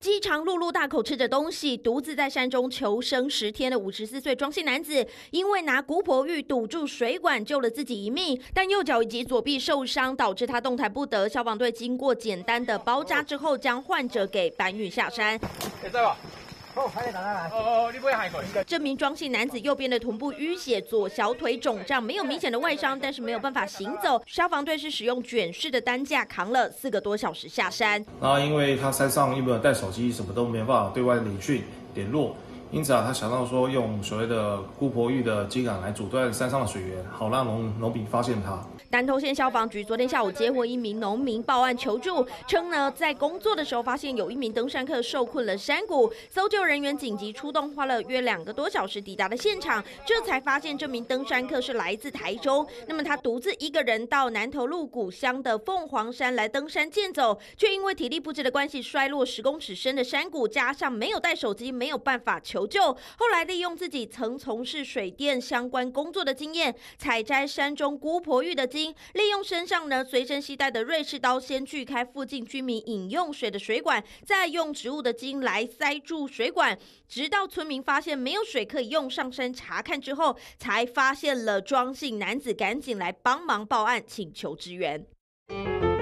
饥肠辘辘大口吃着东西，独自在山中求生10天的54岁庄姓男子，因为拿姑婆芋堵住水管救了自己一命，但右脚以及左臂受伤，导致他动弹不得。消防队经过简单的包扎之后，将患者给搬运下山。这名庄姓男子右边的臀部淤血，左小腿肿胀，没有明显的外伤，但是没有办法行走。消防队是使用卷式的担架扛了4个多小时下山。 然后因为他山上又没有带手机，什么都没办法对外理讯联络，因此他想到说用所谓的姑婆芋的秸秆来阻断山上的水源，好让农民发现他。 南投县消防局昨天下午接获一名农民报案求助，称在工作的时候发现有一名登山客受困了山谷，搜救人员紧急出动，花了约2个多小时抵达了现场，这才发现这名登山客是来自台中。那么他独自一个人到南投鹿谷乡的凤凰山来登山健走，却因为体力不支的关系摔落10公尺深的山谷，加上没有带手机，没有办法求救。后来利用自己曾从事水电相关工作的经验，采摘山中姑婆芋的茎，利用身上随身携带的瑞士刀，先锯开附近居民饮用水的水管，再用植物的茎来塞住水管，直到村民发现没有水可以用，上山查看之后，才发现了庄姓男子，赶紧来帮忙报案，请求支援。